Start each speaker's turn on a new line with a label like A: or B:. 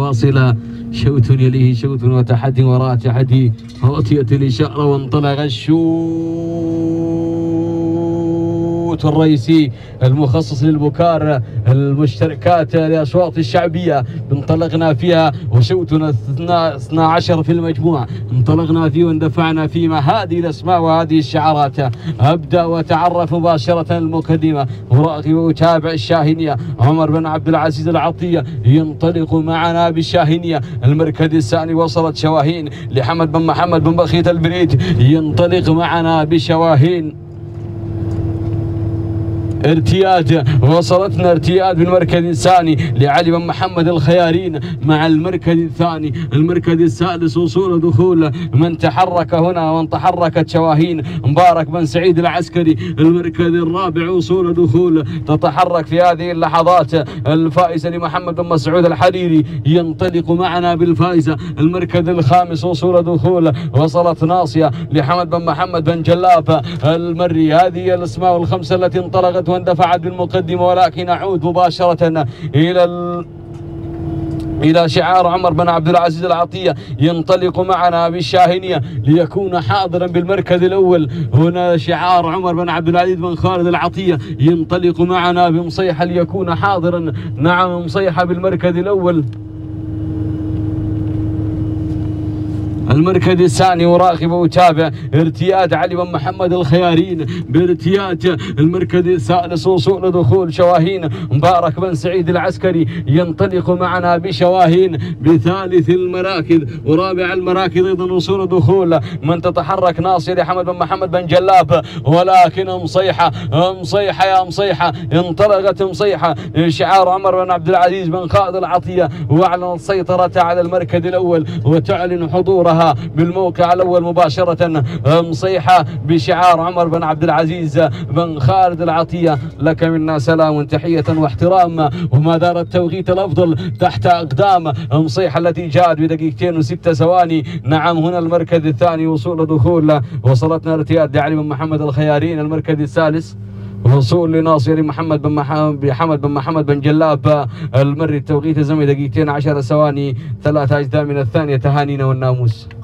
A: متواصلة، شوط يليه شوط وتحدي وراء تحدي، أعطيت الإشارة وانطلق الشوط الرئيسي المخصص للبكار المشتركات الأصوات الشعبية انطلقنا فيها، وشوطنا 12 في المجموع انطلقنا فيه واندفعنا فيه مع هذه الأسماء وهذه الشعارات. أبدأ وأتعرف مباشرة المقدمة، أراقب وأتابع الشاهينية عمر بن عبد العزيز العطية ينطلق معنا بالشاهينية. المركز الثاني وصلت شواهين لحمد بن محمد بن بخيت البريد ينطلق معنا بشواهين. ارتياد وصلتنا ارتياد بالمركز الثاني لعلي بن محمد الخيارين مع المركز الثاني. المركز الثالث وصول دخول من تحرك هنا ومن تحركت شواهين مبارك بن سعيد العسكري. المركز الرابع وصول دخول تتحرك في هذه اللحظات الفائزة لمحمد بن مسعود الحريري ينطلق معنا بالفائزة. المركز الخامس وصول دخول وصلت ناصية لحمد بن محمد بن جلاب المري. هذه الاسماء الخمسة التي انطلقت واندفعت بالمقدمة، ولكن أعود مباشرة إلى شعار عمر بن عبد العزيز العطية ينطلق معنا بالشاهينية ليكون حاضرا بالمركز الأول. هنا شعار عمر بن عبد العزيز بن خالد العطية ينطلق معنا بمصيحة ليكون حاضرا. نعم، مصيحة بالمركز الأول. المركز الثاني وراقب وتابع ارتياد علي بن محمد الخيارين بارتياد. المركز الثالث وصول دخول شواهين مبارك بن سعيد العسكري ينطلق معنا بشواهين بثالث المراكز. ورابع المراكز ايضا وصول دخول من تتحرك ناصر حمد بن محمد بن جلاب، ولكن مصيحه يا مصيحه انطلقت مصيحه شعار عمر بن عبد العزيز بن خالد العطيه، واعلنت سيطرتها على المركز الاول وتعلن حضورها بالموقع الاول مباشره. مصيحه بشعار عمر بن عبد العزيز بن خالد العطيه. لك منا سلام تحيه واحترام، وما دار التوقيت الافضل تحت اقدام مصيحه التي جاءت بدقيقتين و6 ثواني. نعم، هنا المركز الثاني وصول دخول وصلتنا ارتياد لعلي بن محمد الخيارين. المركز الثالث وصول لناصر محمد بن محمد بن جلاب المري. التوقيت الزمني دقيقتين 10 ثواني 3 أجزاء من الثانية. تهانينا والناموس.